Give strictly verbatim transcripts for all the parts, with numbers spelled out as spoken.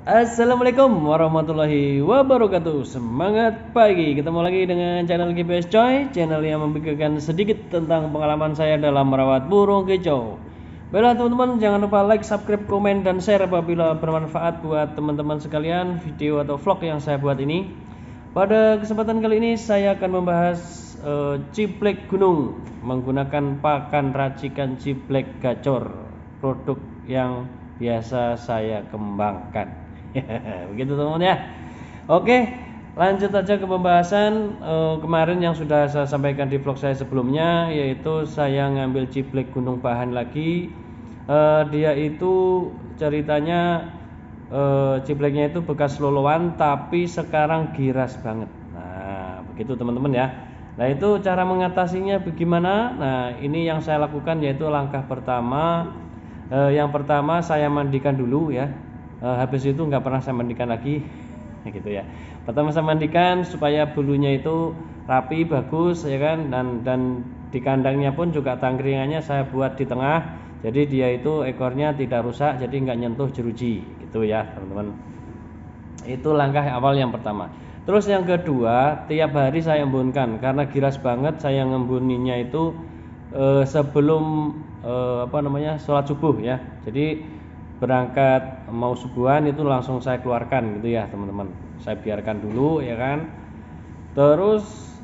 Assalamualaikum warahmatullahi wabarakatuh. Semangat pagi. Ketemu lagi dengan channel G P S Coy, channel yang membagikan sedikit tentang pengalaman saya dalam merawat burung kicau. Baiklah teman-teman, jangan lupa like, subscribe, komen, dan share apabila bermanfaat buat teman-teman sekalian video atau vlog yang saya buat ini. Pada kesempatan kali ini saya akan membahas uh, ciblek gunung menggunakan pakan racikan ciblek gacor, produk yang biasa saya kembangkan. Begitu teman-teman ya. Oke, lanjut aja ke pembahasan uh, kemarin yang sudah saya sampaikan di vlog saya sebelumnya, yaitu saya ngambil ciblek gunung bahan lagi. Uh, dia itu ceritanya uh, cibleknya itu bekas loloan tapi sekarang giras banget. Nah begitu teman-teman ya. Nah itu cara mengatasinya bagaimana? Nah ini yang saya lakukan, yaitu langkah pertama. Uh, yang pertama saya mandikan dulu ya. Uh, habis itu nggak pernah saya mandikan lagi, gitu ya. Pertama saya mandikan supaya bulunya itu rapi, bagus ya kan, dan dan di kandangnya pun juga tangkringannya saya buat di tengah, jadi dia itu ekornya tidak rusak, jadi nggak nyentuh jeruji, gitu ya teman-teman. Itu langkah awal yang pertama. Terus yang kedua, tiap hari saya embunkan, karena giras banget saya ngembuninya itu eh, sebelum eh, apa namanya sholat subuh ya. Jadi berangkat mau subuhan itu langsung saya keluarkan gitu ya teman-teman. Saya biarkan dulu ya kan. Terus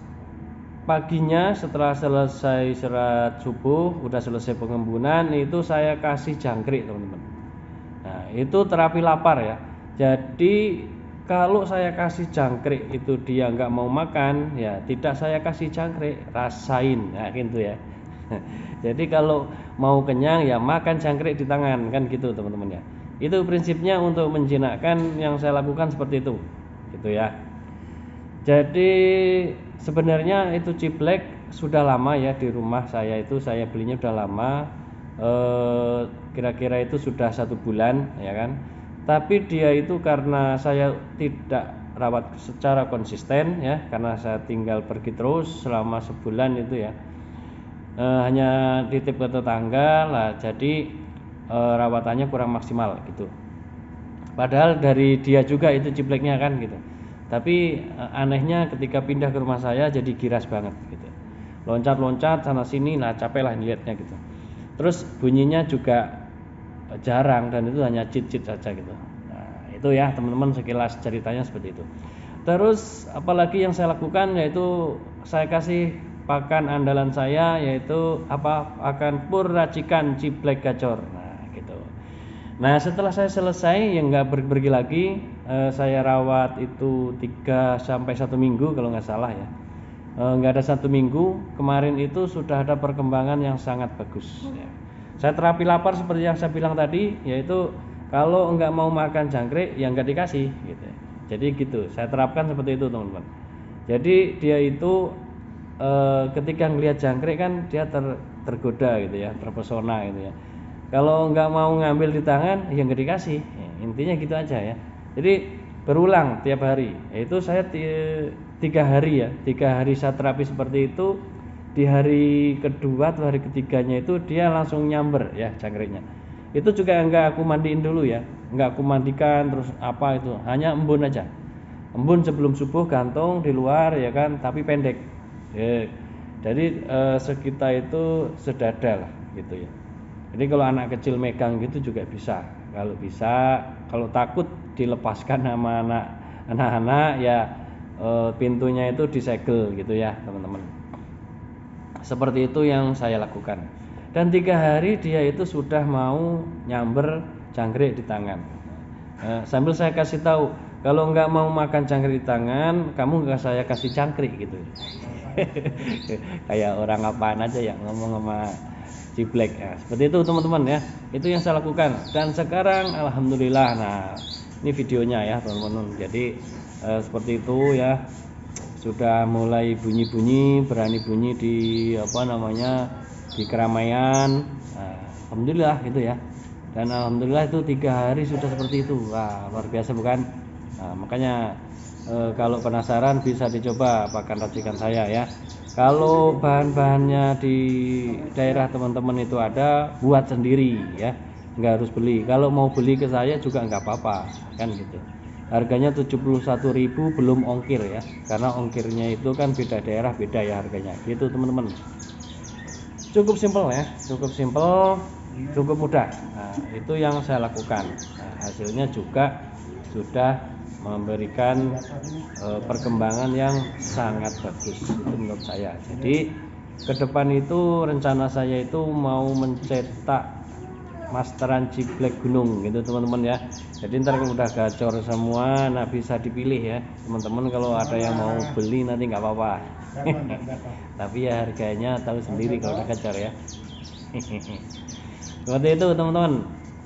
paginya setelah selesai sholat subuh, udah selesai pengembunan, itu saya kasih jangkrik teman-teman. Nah itu terapi lapar ya. Jadi kalau saya kasih jangkrik itu dia nggak mau makan, ya tidak saya kasih jangkrik, rasain, nah gitu ya. Jadi kalau mau kenyang ya makan jangkrik di tangan, kan gitu teman-teman ya. Itu prinsipnya untuk menjinakkan, yang saya lakukan seperti itu, gitu ya. Jadi sebenarnya itu ciblek sudah lama ya di rumah saya, itu saya belinya sudah lama, eh, kira-kira itu sudah satu bulan ya kan. Tapi dia itu karena saya tidak rawat secara konsisten ya, karena saya tinggal pergi terus selama sebulan itu ya. E, hanya titip ke tetangga lah, jadi e, rawatannya kurang maksimal gitu. Padahal dari dia juga itu cibleknya kan gitu. Tapi e, anehnya ketika pindah ke rumah saya jadi giras banget gitu. Loncat-loncat sana sini, nah capek lah lihatnya gitu. Terus bunyinya juga jarang dan itu hanya cit-cit saja gitu. Nah, itu ya teman-teman sekilas ceritanya seperti itu. Terus apalagi yang saya lakukan, yaitu saya kasih pakan andalan saya, yaitu apa, pakan pur racikan ciblek gacor. Nah gitu. Nah setelah saya selesai yang nggak pergi lagi, eh, saya rawat itu tiga sampai satu minggu kalau nggak salah ya. Eh, nggak ada satu minggu kemarin itu sudah ada perkembangan yang sangat bagus ya. Saya terapi lapar seperti yang saya bilang tadi, yaitu kalau nggak mau makan jangkrik ya nggak dikasih gitu. Jadi gitu saya terapkan seperti itu teman-teman. Jadi dia itu E, ketika ngelihat jangkrik kan dia ter, tergoda gitu ya, terpesona gitu ya. Kalau nggak mau ngambil di tangan ya nggak dikasih, ya, intinya gitu aja ya. Jadi berulang tiap hari, yaitu saya tiga hari ya, tiga hari saya terapi seperti itu. Di hari kedua atau hari ketiganya itu dia langsung nyamber ya jangkriknya. Itu juga nggak aku mandiin dulu ya, nggak aku mandikan terus apa itu, hanya embun aja, embun sebelum subuh gantung di luar ya kan, tapi pendek. Ya, jadi eh, sekitar itu sedada lah gitu ya. Jadi kalau anak kecil megang gitu juga bisa. Kalau bisa, kalau takut dilepaskan sama anak anak-anak ya eh, pintunya itu disegel gitu ya teman-teman. Seperti itu yang saya lakukan. Dan tiga hari dia itu sudah mau nyamber jangkrik di tangan. Eh, sambil saya kasih tahu, kalau nggak mau makan jangkrik di tangan, kamu nggak saya kasih jangkrik gitu. Kayak orang apaan aja ya ngomong sama ciblek ya. Seperti itu teman-teman ya. Itu yang saya lakukan. Dan sekarang alhamdulillah, nah ini videonya ya teman-teman. Jadi eh, seperti itu ya. Sudah mulai bunyi-bunyi, berani bunyi di apa namanya di keramaian. Nah, alhamdulillah gitu ya. Dan alhamdulillah itu tiga hari sudah seperti itu. Wah luar biasa bukan? Nah, makanya E, kalau penasaran bisa dicoba pakan racikan saya ya. Kalau bahan-bahannya di daerah teman-teman itu ada, buat sendiri ya. nggak harus beli. Kalau mau beli ke saya juga nggak apa-apa, kan gitu. Harganya tujuh puluh satu ribu belum ongkir ya, karena ongkirnya itu kan beda daerah beda ya harganya, gitu teman-teman. Cukup simpel ya, cukup simpel, cukup mudah. Nah, itu yang saya lakukan. Nah, hasilnya juga sudah memberikan e, perkembangan yang sangat bagus itu menurut saya. Jadi ke depan itu rencana saya itu mau mencetak masteran Ciblek Gunung gitu teman-teman ya. Jadi ntar kalau udah gacor semua, nah bisa dipilih ya teman-teman. Kalau ada yang mau beli nanti nggak apa-apa. Tapi ya harganya tahu sendiri kalau udah gacor ya. Seperti itu teman-teman.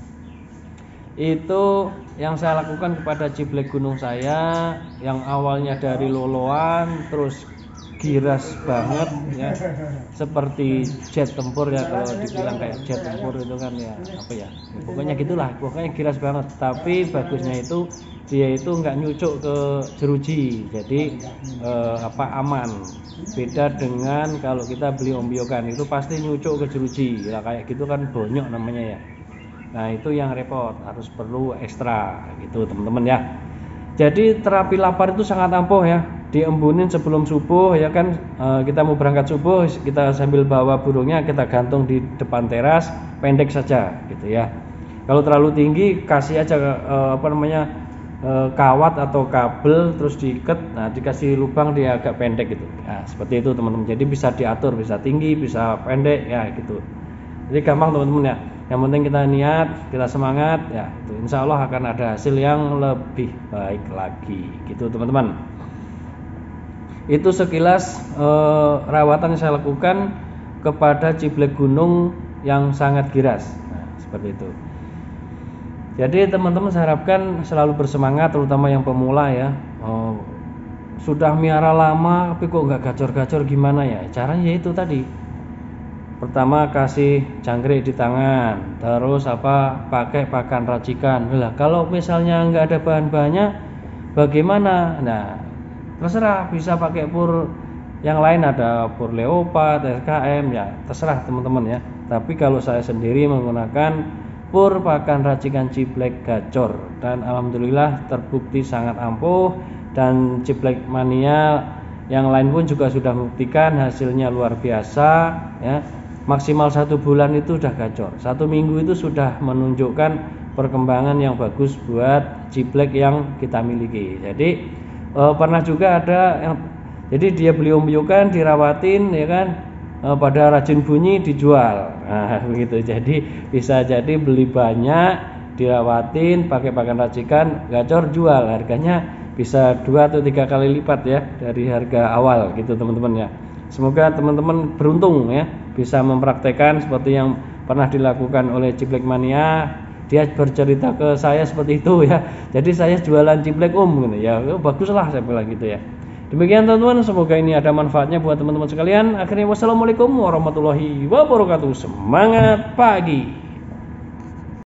Itu yang saya lakukan kepada Ciblek Gunung saya, yang awalnya dari loloan terus giras banget ya, seperti jet tempur ya, kalau dibilang kayak jet tempur itu kan ya apa ya, pokoknya gitulah, pokoknya giras banget. Tapi bagusnya itu dia itu nggak nyucuk ke jeruji, jadi eh, apa aman. Beda dengan kalau kita beli ombyokan itu pasti nyucuk ke jeruji ya, kayak gitu kan bonyok namanya ya. Nah itu yang repot, harus perlu ekstra gitu teman-teman ya. Jadi terapi lapar itu sangat ampuh ya, diembunin sebelum subuh ya kan. E, kita mau berangkat subuh, kita sambil bawa burungnya kita gantung di depan teras, pendek saja gitu ya. Kalau terlalu tinggi kasih aja e, apa namanya e, kawat atau kabel terus diikat, nah dikasih lubang dia agak pendek gitu. Nah seperti itu teman-teman. Jadi bisa diatur, bisa tinggi, bisa pendek ya gitu. Jadi gampang teman-teman ya. Yang penting kita niat, kita semangat ya, itu insya Allah akan ada hasil yang lebih baik lagi gitu teman-teman. Itu sekilas eh, rawatan yang saya lakukan kepada Ciblek Gunung yang sangat giras. Nah, seperti itu. Jadi teman-teman saya harapkan selalu bersemangat, terutama yang pemula ya. Oh, sudah miara lama tapi kok nggak gacor-gacor gimana ya? Caranya yaitu tadi. Pertama kasih jangkrik di tangan, terus apa pakai pakan racikan. Lah kalau misalnya nggak ada bahan-bahannya bagaimana? Nah terserah, bisa pakai pur yang lain, ada pur leopard, R K M ya, terserah teman-teman ya. Tapi kalau saya sendiri menggunakan pur pakan racikan Ciblek gacor, dan alhamdulillah terbukti sangat ampuh. Dan Ciblek Mania yang lain pun juga sudah membuktikan hasilnya luar biasa ya. Maksimal satu bulan itu sudah gacor, satu minggu itu sudah menunjukkan perkembangan yang bagus buat Ciblek yang kita miliki. Jadi e, pernah juga ada yang, jadi dia beli ombyokan dirawatin ya kan, e, pada rajin bunyi dijual, nah begitu. Jadi bisa jadi beli banyak dirawatin pakai pakan racikan gacor, jual, harganya bisa dua atau tiga kali lipat ya dari harga awal gitu teman-teman ya. Semoga teman-teman beruntung ya, bisa mempraktekkan seperti yang pernah dilakukan oleh Ciblek Mania. Dia bercerita ke saya seperti itu ya. Jadi saya jualan Ciblek om gitu ya. Baguslah saya bilang gitu ya. Demikian teman-teman, semoga ini ada manfaatnya buat teman-teman sekalian. Akhirnya wassalamualaikum warahmatullahi wabarakatuh. Semangat pagi.